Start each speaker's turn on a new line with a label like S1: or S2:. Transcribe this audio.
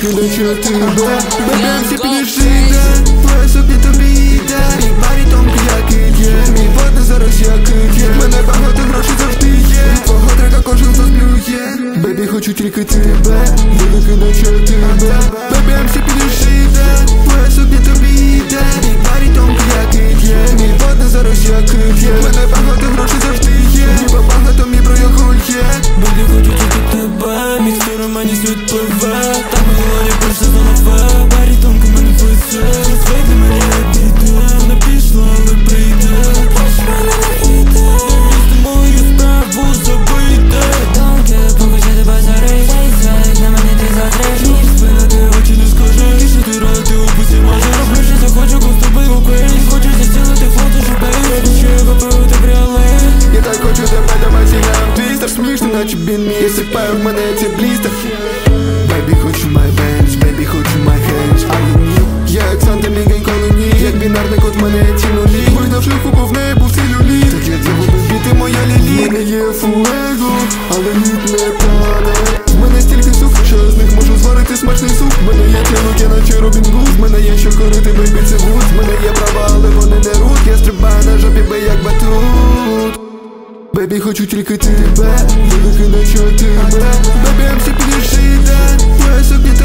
S1: викидача тебе. Бебі, всі підійшли, твоя сукня тобі йде. Бік барітон, як іде, мій водне зараз як іде. Мене багато грошей завжди є, від твого трека кожен зазблює. Бебі, хочу тільки тебе, викидача тебе. Бебі, всі підійшли, твоя сукня тобі йде. Бік барітон, як іде, мій водне зараз як іде. Мене багато грошей завжди є, ніби багато мій про його є.
S2: Бебі, хочу тільки тебе, мікстура мені світ пливе. Та в голові перше за нове, барітонка мене везе. Звийди мені не піде, не пішла, але прийде. Хоч мене не йде, місто мою справу забийте. Тонке, покажи тебе зарить, звик на мене ти затриш. Ніж спина, ти очі не скажеш. І що ти рада, ти убийся може. Роблю, що захочу, коли з тобою Україні. Хочу зацілити фото, щоб бейбі, що я купив, ти бріали.
S1: Я так хочу тебе, давай зіграєм твістер. Смішно, наче бін мій, я сипаю в мене ці блістер. Бейбі, хочу my bands, бейбі, хочу my hands. Я як Санта легенько луні, як бінарний код в мене ці нулі. Вигнавши купу в неї був всі люлі. Так я діву бебі, ти моя лілі. В мене є фуего, але лід не пане. В мене стільки суп, що я з них можу зварити смачний суп. В мене є тілок, я наче Робін Гуд. В мене є що корити, бейбі, це вуд. В мене є права, але вони не рут. Я стрибаю на жопі, бей як батут. Бебі, хочу тільки тебе, викидача тебе. Бебі, всі підійшли, твоя сукня